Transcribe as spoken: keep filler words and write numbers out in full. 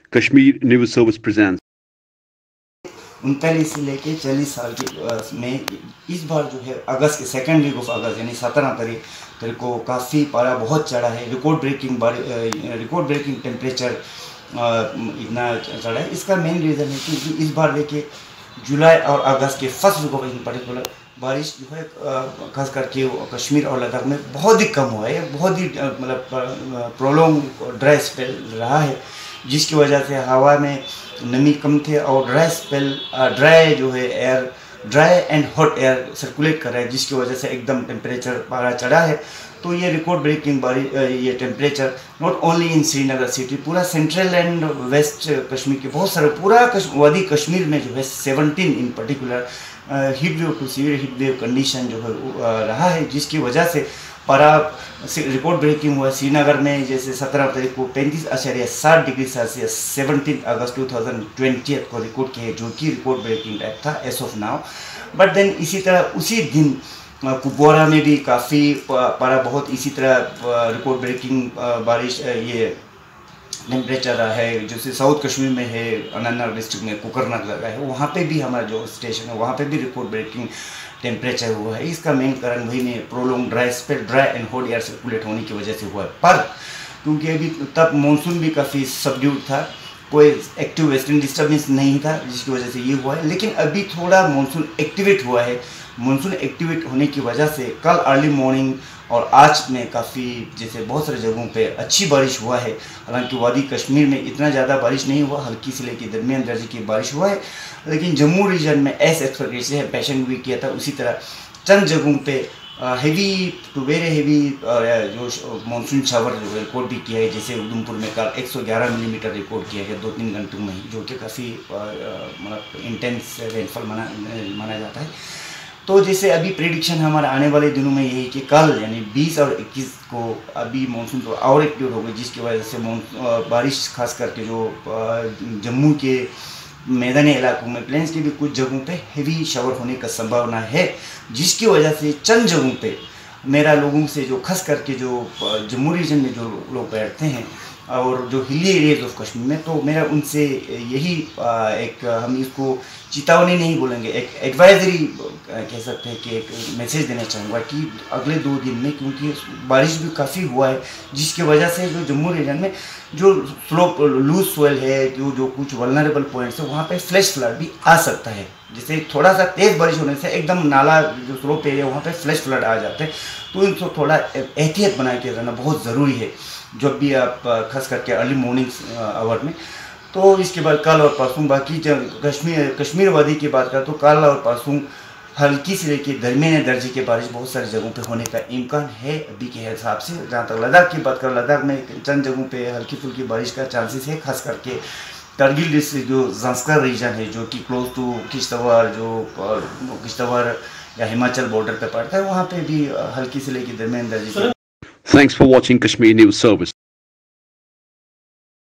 Kashmir News Service presents. उनतालीस से लेके चालीस साल की में इस बार जो है अगस्त के सेकेंड वीक ऑफ अगस्त यानी सत्रह तारीख तारीख को काफ़ी पारा बहुत चढ़ा है। Record breaking record breaking temperature इतना चढ़ा है। इसका मेन रीज़न है कि इस बार देखिए जुलाई और अगस्त के first week of in particular बारिश जो है खास करके कश्मीर और लद्दाख में बहुत ही कम हुआ है। बहुत ही मतलब प्रोलॉन्ग ड्राई स्पेल रहा है, जिसकी वजह से हवा में नमी कम थे और ड्राई स्पेल ड्राई जो है air dry and hot air circulate कर रहा है, जिसकी वजह से एकदम टेम्परेचर पारा चढ़ा है। तो ये रिकॉर्ड ब्रेकिंग बारी ये temperature not only in Srinagar city, पूरा सेंट्रल एंड वेस्ट कश्मीर के बहुत सारे पूरा वादी कश्मीर में जो है seventeen in particular heat wave to severe heat wave condition जो है रहा है, जिसकी वजह से पारा रिकॉर्ड ब्रेकिंग हुआ। श्रीनगर में जैसे सत्रह तारीख को पैंतीस आचार्य साठ degree celsius seventeen August two thousand twenty को रिकॉर्ड किया, जो कि रिकॉर्ड ब्रेकिंग टाइप था as of now. But then इसी तरह उसी दिन कुपवारा में भी काफ़ी पारा बहुत इसी तरह रिकॉर्ड ब्रेकिंग बारिश ये टेम्परेचर रहा है। जैसे साउथ कश्मीर में है, अनंतनाग डिस्ट्रिक्ट में कुकरनाग लगा है, वहाँ पे भी हमारा जो स्टेशन है वहाँ पे भी रिकॉर्ड ब्रेकिंग टेम्परेचर हुआ है। इसका मेन कारण वही नहीं, prolong dry spell dry and hot air circulate होने की वजह से हुआ है। पर क्योंकि अभी तब मानसून भी काफ़ी सबड्यूड था, कोई एक्टिव वेस्टर्न डिस्टर्बेंस नहीं था, जिसकी वजह से ये हुआ है। लेकिन अभी थोड़ा मानसून एक्टिवेट हुआ है। मानसून एक्टिवेट होने की वजह से कल अर्ली मॉर्निंग और आज में काफ़ी जैसे बहुत सारे जगहों पे अच्छी बारिश हुआ है। हालांकि वादी कश्मीर में इतना ज़्यादा बारिश नहीं हुआ, हल्की से लेकर दरमियान दर्जे की बारिश हुआ है। लेकिन जम्मू रीजन में एस एक्सपेक्टेड है पैशन भी किया था, उसी तरह चंद जगहों पे हैवी टू वेरी हैवी जो मानसून शावर जो रिकॉर्ड भी किया है। जैसे उधमपुर में कल एक सौ ग्यारह मिलीमीटर रिकॉर्ड किया गया दो तीन घंटों में ही, जो कि काफ़ी मतलब इंटेंस रेनफॉल माना माना जाता है। तो जैसे अभी प्रेडिक्शन हमारे आने वाले दिनों में यही कि कल यानी बीस और इक्कीस को अभी मानसून तो और एक्टिव हो गई, जिसकी वजह से बारिश खास करके जो जम्मू के मैदानी इलाकों में प्लेन्स के भी कुछ जगहों पे हेवी शावर होने का संभावना है, जिसकी वजह से चंद जगहों पे मेरा लोगों से जो खास करके जो जम्मू रीजन में जो लोग बैठते हैं और जो हिली एरियाज ऑफ कश्मीर में, तो मेरा उनसे यही एक हम इसको चेतावनी नहीं बोलेंगे, एक एडवाइजरी कह सकते हैं कि एक मैसेज देना चाहूँगा कि अगले दो दिन में, क्योंकि बारिश भी काफ़ी हुआ है, जिसकी वजह से जो जम्मू रीजन में जो स्लोप लूज सोयल है, जो जो कुछ वल्नरेबल पॉइंट्स है, वहाँ पे फ्लैश फ्लड भी आ सकता है। जैसे थोड़ा सा तेज़ बारिश होने से एकदम नाला जो स्लोप एरिया वहाँ पे फ्लैश फ्लड आ जाते हैं। तो इनको थोड़ा एहतियात बना के रहना बहुत ज़रूरी है जब भी आप खास करके अर्ली मॉर्निंग आवर में। तो इसके बाद कल और परसों बाकी जब कश्मीर कश्मीर वादी की बात करें तो कल और परसों हल्की से लेकर दरमियाने दर्जे की बारिश बहुत सारी जगहों पे होने का इम्कान है अभी के हिसाब से। जहाँ तक लद्दाख की बात करें, लद्दाख में चंद जगहों पे हल्की फुल्की बारिश का चांसेस है, खास करके करगिल डिस्ट्रिक्ट जो ज़ंस्कर रीजन है, जो कि क्लोज टू किश्तवाड़ जो किश्तवाड़ या हिमाचल बॉर्डर पे पड़ता है, वहाँ पे भी हल्की से लेकर दरमियाने दर्जे। Thanks for watching Kashmir News Service.